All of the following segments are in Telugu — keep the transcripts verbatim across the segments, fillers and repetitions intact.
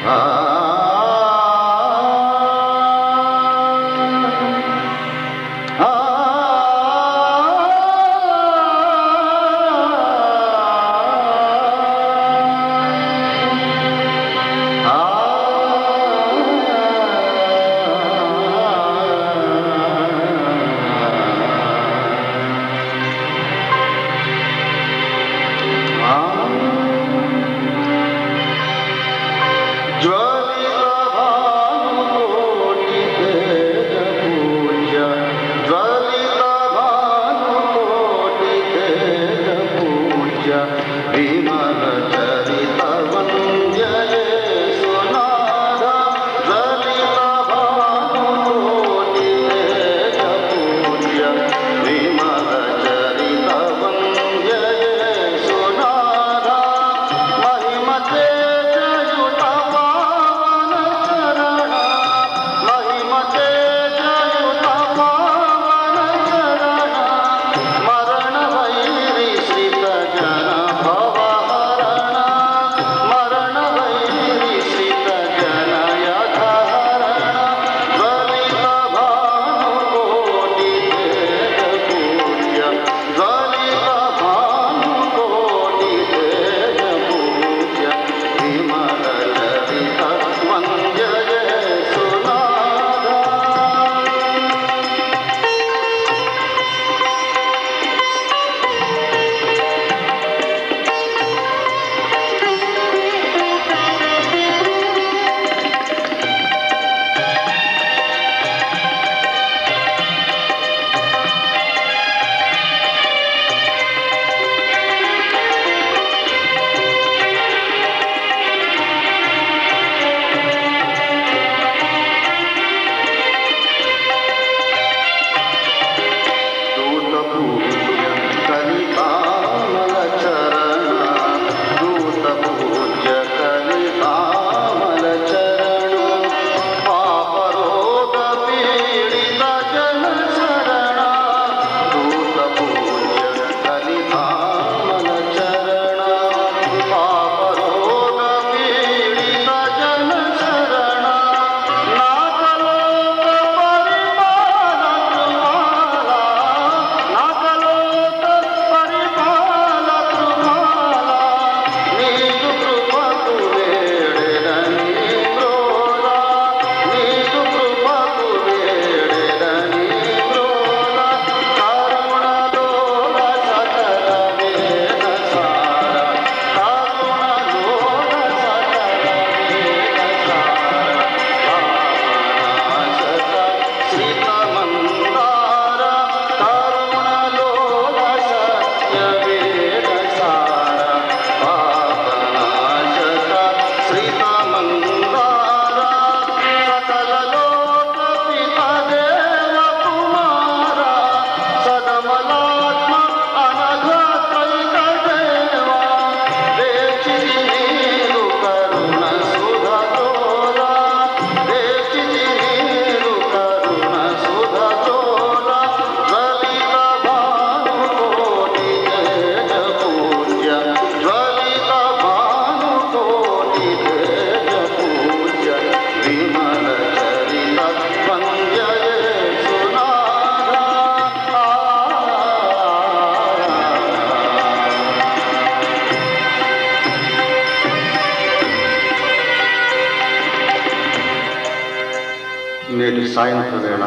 నేటి సాయంత్ర వేళ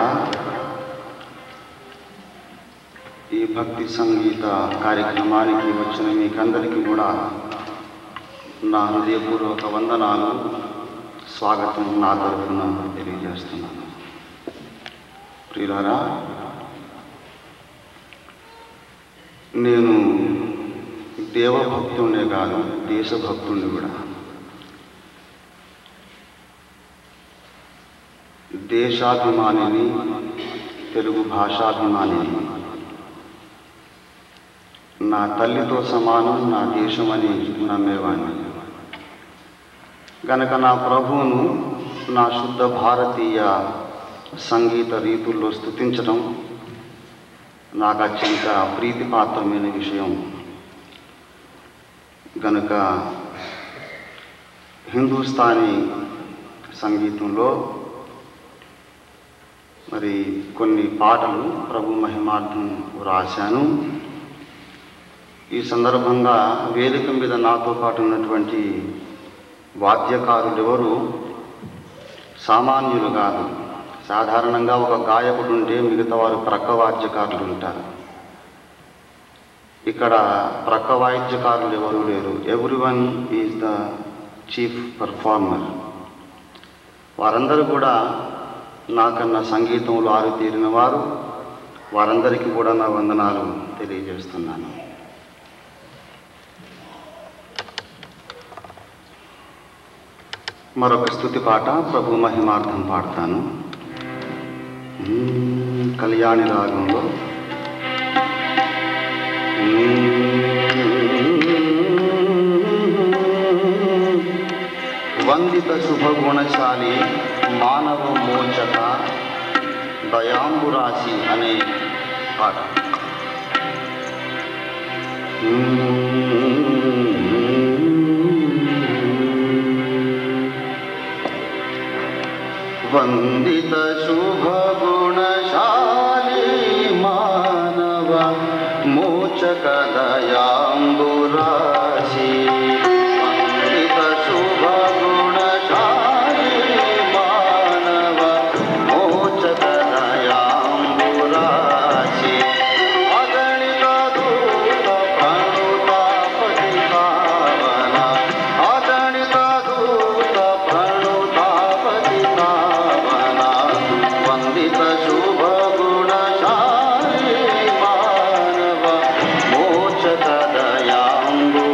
ఈ భక్తి సంగీత కార్యక్రమానికి వచ్చిన మీకందరికీ కూడా నా హృదయపూర్వక వందనాలు, స్వాగతం నా తరఫున తెలియజేస్తున్నాను. ప్రియులారా, నేను దేవభక్తుడే కాదు, దేశభక్తుడిని కూడా. దేశాభిమానిని, తెలుగు భాషాభిమానిని. నా తల్లితో సమానం నా దేశమని నమ్మేవాడిని గనక నా ప్రభువును నా శుద్ధ భారతీయ సంగీత రీతుల్లో స్తుతించడం నాకు అత్యంత ప్రీతిపాత్రమైన విషయం. గనుక హిందుస్థానీ సంగీతంలో మరి కొన్ని పాటలు ప్రభు మహిమార్థం వ్రాశాను. ఈ సందర్భంగా వేదిక మీద నాతో పాటు ఉన్నటువంటి వాద్యకారులు ఎవరు సామాన్యులు కాదు. సాధారణంగా ఒక గాయకుడు ఉంటే మిగతా వారు ప్రక్క వాద్యకారులు ఉంటారు. ఇక్కడ ప్రక్క వాయిద్యకారులు ఎవరు లేరు. Every one is the chief performer. వారందరూ కూడా నాకన్నా సంగీతంలో ఆరితేరిన వారు. వారందరికీ కూడా నా వందనాలు తెలియజేస్తున్నాను. మరొక స్తుతి పాట ప్రభు మహిమార్థం పాడతాను. కళ్యాణి రాగంలో వందిత శుభగుణశాలి మానవ మోచక దయాంబురాశి అనే పాట. వందిత శుభగుణశాలి మానవ మోచక దయాంబురాశి. వందిత శుభగుణశాలి మానవ మోచక దయాంబురాశి. అగణిత దూత ప్రణుత పతితావన. అగణిత దూత ప్రణుత పతితావన. వందిత శుభగుణశాలి మానవ మోచక దయాంబురాశి.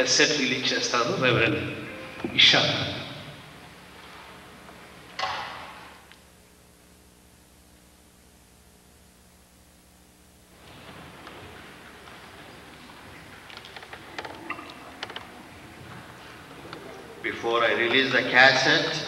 క్యాసెట్ రిలీజ్ చేస్తారు reverend Isha. Before I release the cassette,